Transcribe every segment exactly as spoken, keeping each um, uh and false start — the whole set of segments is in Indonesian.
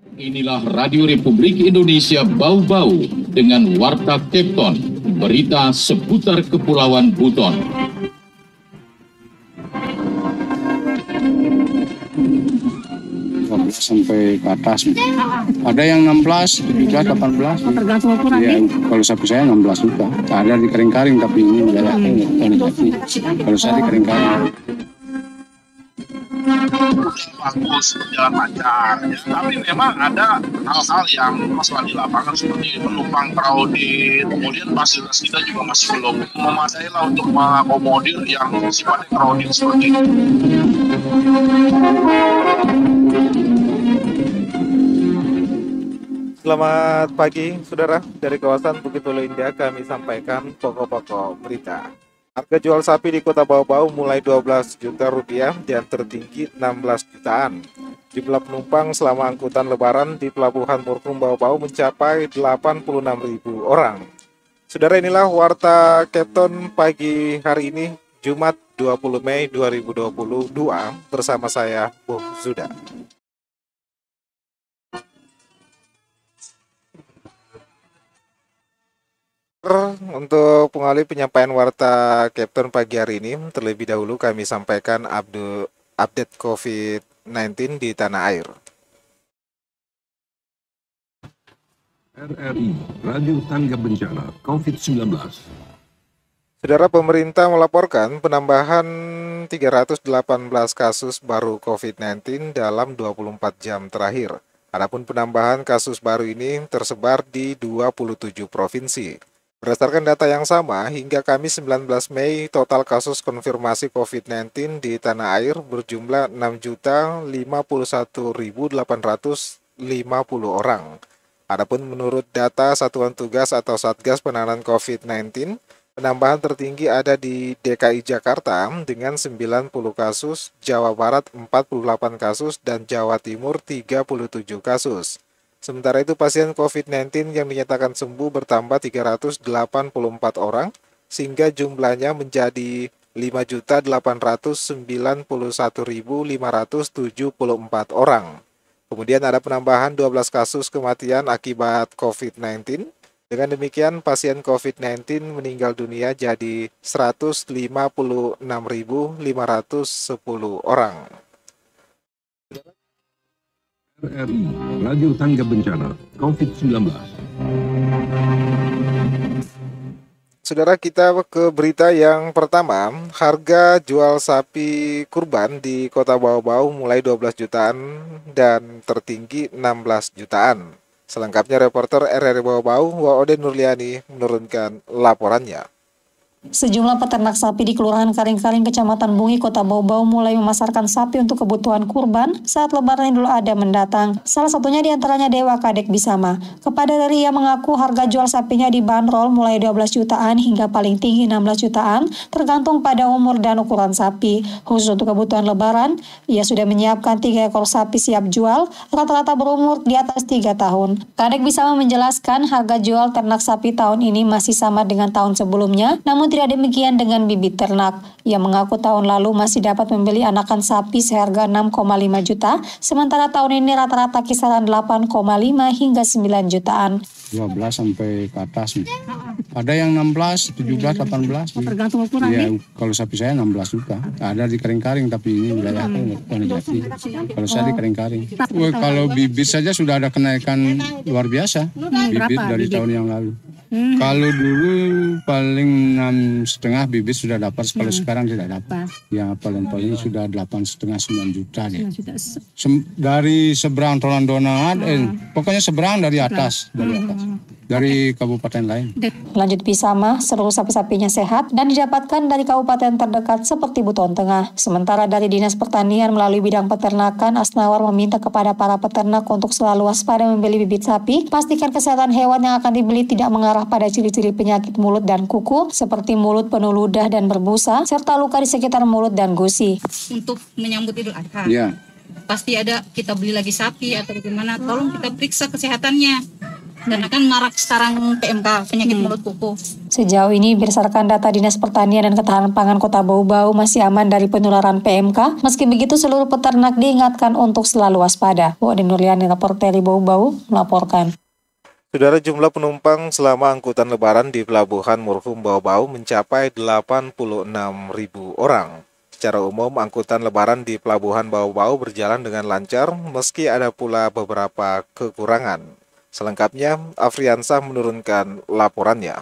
Inilah Radio Republik Indonesia Bau-Bau dengan Warta Kepton, berita seputar Kepulauan Buton. Sampai ke atas. Ada yang enam belas, tujuh belas, delapan belas. Tergantung ukuran. Ya, kalau sapi saya enam belas juga. Ada di kering-kering tapi ini wilayahnya enggak jadi. Kalau saya di kering-kering. Bagus, berjalan lancar. Ya, tapi memang ada hal-hal yang masalah di lapangan seperti penumpang crowded, kemudian fasilitas kita juga masih belum memadai lah untuk mengakomodir yang sifatnya crowded seperti itu. Selamat pagi, saudara. Dari kawasan Bukit Hulu Indah kami sampaikan pokok-pokok berita. Harga jual sapi di Kota Bau-Bau mulai dua belas juta rupiah dan tertinggi enam belas jutaan. Jumlah penumpang selama angkutan lebaran di Pelabuhan Murkum Bau-Bau mencapai delapan puluh enam ribu orang. Saudara, inilah Warta Kepton pagi hari ini, Jumat dua puluh Mei dua ribu dua puluh dua, bersama saya, Bung Zuda. Untuk pengalih penyampaian Warta Kepton pagi hari ini, terlebih dahulu kami sampaikan update covid sembilan belas di tanah air. R R I, Radio Tangga Bencana covid sembilan belas. Saudara, pemerintah melaporkan penambahan tiga ratus delapan belas kasus baru covid sembilan belas dalam dua puluh empat jam terakhir. Adapun penambahan kasus baru ini tersebar di dua puluh tujuh provinsi. Berdasarkan data yang sama, hingga Kamis sembilan belas Mei, total kasus konfirmasi covid sembilan belas di tanah air berjumlah enam juta lima puluh satu ribu delapan ratus lima puluh orang. Adapun menurut data Satuan Tugas atau Satgas Penanganan covid sembilan belas, penambahan tertinggi ada di D K I Jakarta dengan sembilan puluh kasus, Jawa Barat empat puluh delapan kasus, dan Jawa Timur tiga puluh tujuh kasus. Sementara itu, pasien covid sembilan belas yang dinyatakan sembuh bertambah tiga ratus delapan puluh empat orang, sehingga jumlahnya menjadi lima juta delapan ratus sembilan puluh satu ribu lima ratus tujuh puluh empat orang. Kemudian ada penambahan dua belas kasus kematian akibat covid sembilan belas. Dengan demikian, pasien covid sembilan belas meninggal dunia jadi seratus lima puluh enam ribu lima ratus sepuluh orang. R R I, Radio Tangga Bencana covid sembilan belas. Saudara, kita ke berita yang pertama. Harga jual sapi kurban di Kota Bau-Bau mulai dua belas jutaan dan tertinggi enam belas jutaan. Selengkapnya reporter R R I Bau-Bau, Waode Nurliani, menurunkan laporannya. Sejumlah peternak sapi di Kelurahan Karing-Karing, Kecamatan Bungi, Kota Bau-Bau mulai memasarkan sapi untuk kebutuhan kurban saat Lebaran Idul Adha mendatang. Salah satunya diantaranya Dewa Kadek Bisama. Kepada dari ia mengaku harga jual sapinya dibanderol mulai dua belas jutaan hingga paling tinggi enam belas jutaan, tergantung pada umur dan ukuran sapi. Khusus untuk kebutuhan Lebaran, ia sudah menyiapkan tiga ekor sapi siap jual, rata-rata berumur di atas tiga tahun. Kadek Bisama menjelaskan harga jual ternak sapi tahun ini masih sama dengan tahun sebelumnya, namun tidak demikian dengan bibit ternak. Ia mengaku tahun lalu masih dapat membeli anakan sapi seharga enam koma lima juta, sementara tahun ini rata-rata kisaran delapan koma lima hingga sembilan jutaan. dua belas sampai ke atas. Ada yang enam belas, tujuh belas, delapan belas. Tergantung ukuran. Ya, kalau sapi saya enam belas juga. Ada di kering-kering tapi ini wilayahnya enggak jadi. Kalau saya di kering-kering. Wah, kalau bibit saja sudah ada kenaikan luar biasa. Bibit dari tahun yang lalu. Hmm. Kalau dulu paling enam setengah bibit sudah dapat, kalau hmm. sekarang tidak dapat. Ya paling-paling sudah delapan setengah sembilan juta deh. Sem- dari seberang Tolandona, hmm. eh, pokoknya seberang dari atas, dari atas, dari kabupaten lain. Lanjut Bisama, seluruh sapi-sapinya sehat dan didapatkan dari kabupaten terdekat seperti Buton Tengah. Sementara dari Dinas Pertanian melalui bidang peternakan, Asnawar meminta kepada para peternak untuk selalu waspada membeli bibit sapi, pastikan kesehatan hewan yang akan dibeli tidak mengarah pada ciri-ciri penyakit mulut dan kuku seperti mulut penuh ludah dan berbusa serta luka di sekitar mulut dan gusi. Untuk menyambut Idul Adha, ya. Pasti ada kita beli lagi sapi atau bagaimana, tolong kita periksa kesehatannya. Karena kan marak sekarang P M K, penyakit mulut kuku. Sejauh ini berdasarkan data Dinas Pertanian dan Ketahanan Pangan Kota Bau-Bau masih aman dari penularan P M K. Meski begitu seluruh peternak diingatkan untuk selalu waspada. Bu Ade Nurliani, reporter Bau-Bau melaporkan. Saudara, jumlah penumpang selama angkutan lebaran di Pelabuhan Murhum Bau-Bau mencapai delapan puluh enam ribu orang. Secara umum, angkutan lebaran di Pelabuhan Bau-Bau berjalan dengan lancar, meski ada pula beberapa kekurangan. Selengkapnya, Afriansah menurunkan laporannya.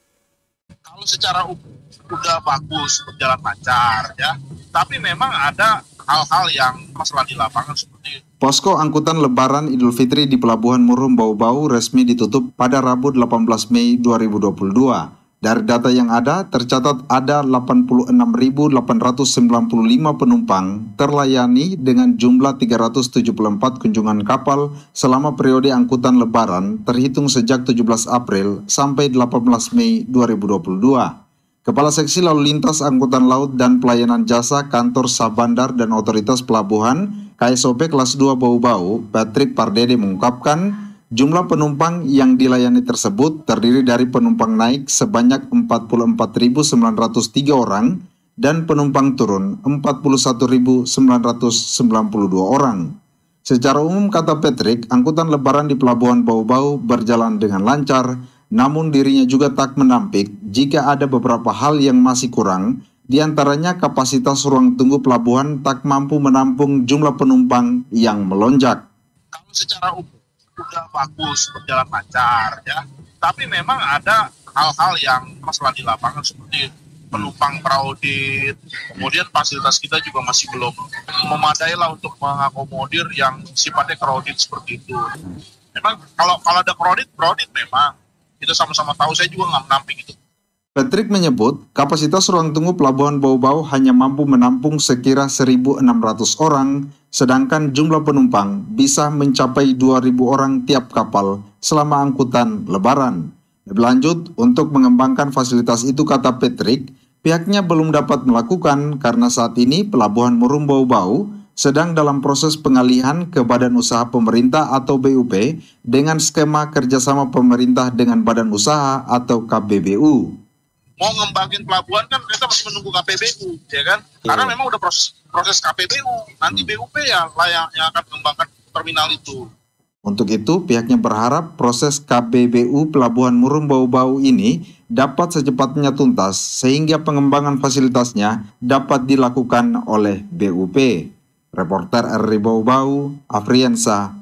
Kalau secara umum udah bagus, berjalan lancar ya. Tapi memang ada hal-hal yang masalah di lapangan seperti Posko angkutan lebaran Idul Fitri di Pelabuhan Murhum Bau-Bau resmi ditutup pada Rabu delapan belas Mei dua ribu dua puluh dua. Dari data yang ada, tercatat ada delapan puluh enam ribu delapan ratus sembilan puluh lima penumpang terlayani dengan jumlah tiga ratus tujuh puluh empat kunjungan kapal selama periode angkutan lebaran terhitung sejak tujuh belas April sampai delapan belas Mei dua ribu dua puluh dua. Kepala Seksi Lalu Lintas Angkutan Laut dan Pelayanan Jasa Kantor Sabandar dan Otoritas Pelabuhan K S O P Kelas dua Bau-Bau, Patrick Pardede mengungkapkan, jumlah penumpang yang dilayani tersebut terdiri dari penumpang naik sebanyak empat puluh empat ribu sembilan ratus tiga orang dan penumpang turun empat puluh satu ribu sembilan ratus sembilan puluh dua orang. Secara umum, kata Patrick, angkutan lebaran di Pelabuhan Bau-Bau berjalan dengan lancar, namun dirinya juga tak menampik jika ada beberapa hal yang masih kurang, di antaranya kapasitas ruang tunggu pelabuhan tak mampu menampung jumlah penumpang yang melonjak. kalau secara umum udah bagus, berjalan lancar ya. Tapi memang ada hal-hal yang masalah di lapangan seperti penumpang crowded, kemudian fasilitas kita juga masih belum memadai lah untuk mengakomodir yang sifatnya crowded seperti itu. Memang kalau kalau ada crowded, crowded memang kita sama-sama tahu, saya juga nggak menampik itu. Patrick menyebut kapasitas ruang tunggu Pelabuhan Bau-Bau hanya mampu menampung sekira seribu enam ratus orang, sedangkan jumlah penumpang bisa mencapai dua ribu orang tiap kapal selama angkutan lebaran. Lebih lanjut, untuk mengembangkan fasilitas itu, kata Patrick, pihaknya belum dapat melakukan karena saat ini Pelabuhan Murhum Bau-Bau sedang dalam proses pengalihan ke Badan Usaha Pemerintah atau B U P dengan skema kerjasama pemerintah dengan Badan Usaha atau K B B U. Mau ngembangin pelabuhan kan kita masih menunggu K P B U, ya kan? Karena memang udah proses proses K P B U, nanti B U P ya lah yang, yang akan mengembangkan terminal itu. Untuk itu, pihaknya berharap proses K B B U Pelabuhan Murhum Bau-Bau ini dapat secepatnya tuntas sehingga pengembangan fasilitasnya dapat dilakukan oleh B U P. Reporter R R I Bau-Bau, Afriansah.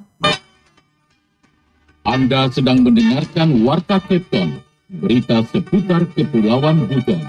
Anda sedang mendengarkan Warta Kepton, berita seputar Kepulauan Buton.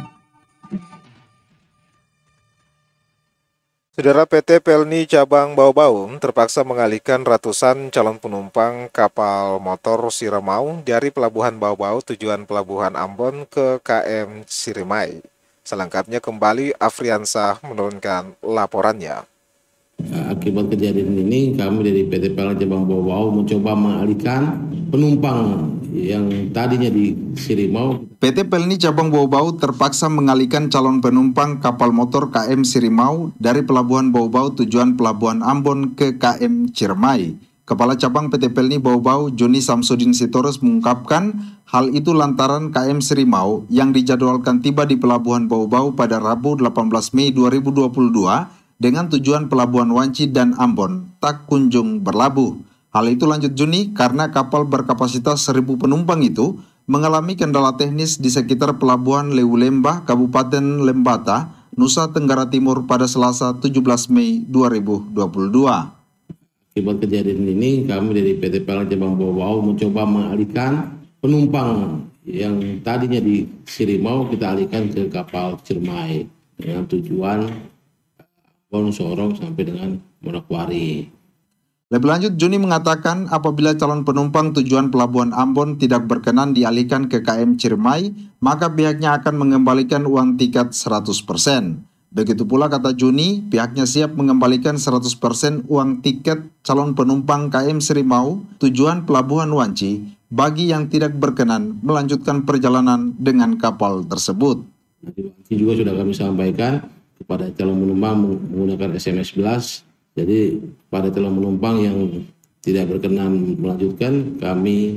Saudara, P T Pelni Cabang Bau-Bau terpaksa mengalihkan ratusan calon penumpang kapal motor Sirimau dari Pelabuhan Bau-Bau tujuan Pelabuhan Ambon ke K M Ciremai. Selengkapnya kembali Afriansah menurunkan laporannya. Akibat kejadian ini, kami dari P T Pelni Cabang Bau-Bau mencoba mengalihkan penumpang yang tadinya di Sirimau. P T Pelni Cabang Bau-Bau terpaksa mengalihkan calon penumpang kapal motor K M Sirimau dari Pelabuhan Bau-Bau tujuan Pelabuhan Ambon ke K M Ciremai. Kepala Cabang P T Pelni Bau-Bau, Joni Samsudin Sitorus, mengungkapkan hal itu lantaran K M Sirimau yang dijadwalkan tiba di Pelabuhan Bau-Bau pada Rabu delapan belas Mei dua ribu dua puluh dua dengan tujuan Pelabuhan Wanci dan Ambon tak kunjung berlabuh. Hal itu, lanjut Juni, karena kapal berkapasitas seribu penumpang itu mengalami kendala teknis di sekitar Pelabuhan Lewu Lembah, Kabupaten Lembata, Nusa Tenggara Timur pada Selasa tujuh belas Mei dua ribu dua puluh dua. Akibat kejadian ini, kami dari P T Pelni Cabang Bau-Bau mencoba mengalihkan penumpang yang tadinya di Sirimau, kita alihkan ke kapal Ciremai dengan tujuan Ambon, Sorong sampai dengan Manokwari. Lebih lanjut, Juni mengatakan apabila calon penumpang tujuan Pelabuhan Ambon tidak berkenan dialihkan ke K M Ciremai, maka pihaknya akan mengembalikan uang tiket seratus persen. Begitu pula, kata Juni, pihaknya siap mengembalikan seratus persen uang tiket calon penumpang K M Sirimau tujuan Pelabuhan Wanci bagi yang tidak berkenan melanjutkan perjalanan dengan kapal tersebut. Nanti juga sudah kami sampaikan kepada calon penumpang menggunakan S M S Blast. Jadi pada calon penumpang yang tidak berkenan melanjutkan, kami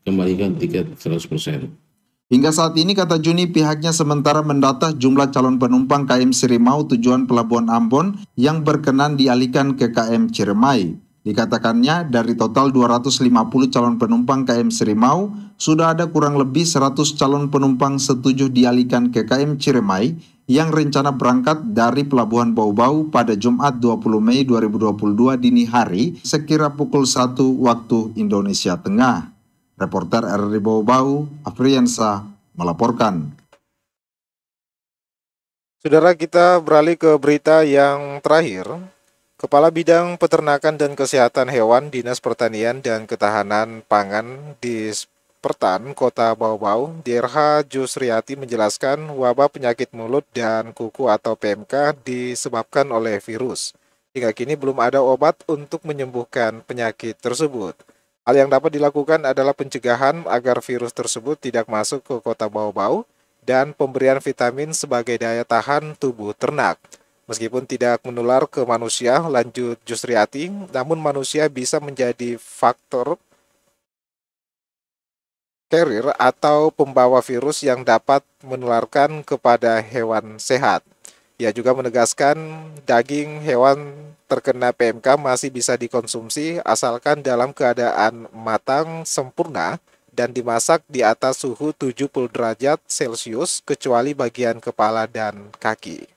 kembalikan tiket seratus persen. Hingga saat ini, kata Juni, pihaknya sementara mendata jumlah calon penumpang K M Sirimau tujuan Pelabuhan Ambon yang berkenan dialihkan ke K M Ciremai. Dikatakannya dari total dua ratus lima puluh calon penumpang K M Sirimau, sudah ada kurang lebih seratus calon penumpang setuju dialihkan ke K M Ciremai yang rencana berangkat dari Pelabuhan Bau-Bau pada Jumat dua puluh Mei dua ribu dua puluh dua dini hari sekira pukul satu waktu Indonesia Tengah. Reporter R R I Bau-Bau, Afriansa, melaporkan. Saudara, kita beralih ke berita yang terakhir. Kepala Bidang Peternakan dan Kesehatan Hewan Dinas Pertanian dan Ketahanan Pangan di Pertan, Kota Bau-Bau, D R H Jusriati menjelaskan wabah penyakit mulut dan kuku atau P M K disebabkan oleh virus. Hingga kini belum ada obat untuk menyembuhkan penyakit tersebut. Hal yang dapat dilakukan adalah pencegahan agar virus tersebut tidak masuk ke Kota Bau-Bau dan pemberian vitamin sebagai daya tahan tubuh ternak. Meskipun tidak menular ke manusia, lanjut Jusriati, namun manusia bisa menjadi faktor carrier atau pembawa virus yang dapat menularkan kepada hewan sehat. Ia juga menegaskan daging hewan terkena P M K masih bisa dikonsumsi asalkan dalam keadaan matang sempurna dan dimasak di atas suhu tujuh puluh derajat Celcius kecuali bagian kepala dan kaki.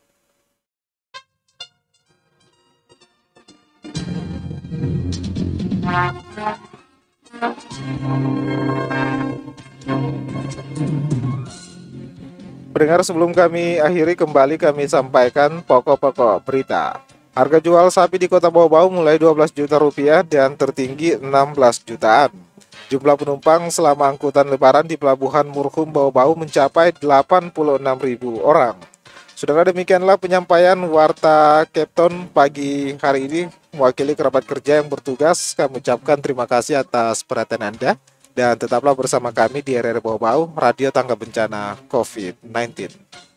Pendengar, sebelum kami akhiri, kembali kami sampaikan pokok-pokok berita. Harga jual sapi di Kota Bau-Bau mulai dua belas juta rupiah dan tertinggi enam belas jutaan. Jumlah penumpang selama angkutan lebaran di Pelabuhan Murhum Bau-Bau mencapai delapan puluh enam ribu orang. Saudara, demikianlah penyampaian Warta Kepton pagi hari ini. Mewakili kerabat kerja yang bertugas, kami ucapkan terima kasih atas perhatian Anda. Dan tetaplah bersama kami di R R I Bau-Bau, Radio Tangga Bencana COVID sembilan belas.